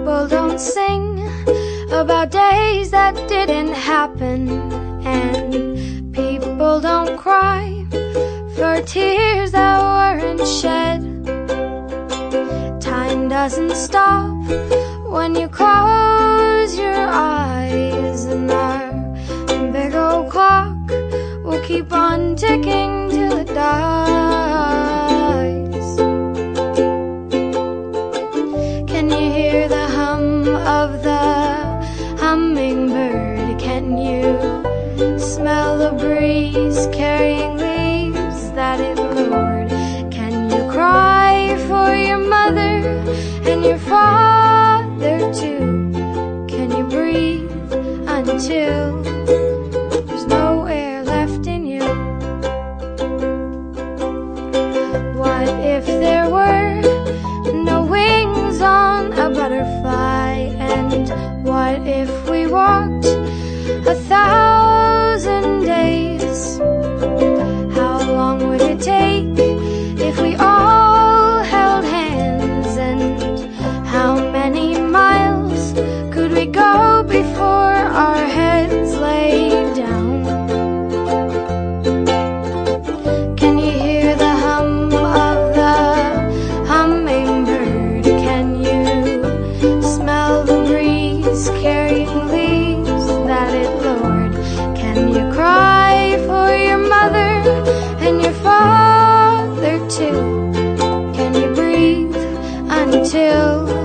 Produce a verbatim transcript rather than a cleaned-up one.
People don't sing about days that didn't happen, and people don't cry for tears that weren't shed. Time doesn't stop when you close your eyes, and our big old clock will keep on ticking till it dies. Can you hear the hum of the hummingbird? Can you smell the breeze carrying leaves that it lured? Can you cry for your mother and your father too? Can you breathe until there's no air left in you? What if there were no wings on a butterfly? And what if we walked a thousand days? How long would it take if we all held hands? And how many miles could we go before our heads lay down? Can you hear the hum of the hummingbird? Can you smell the breeze carrying leaves that it lured? Can you cry for your mother and your father too? Can you breathe until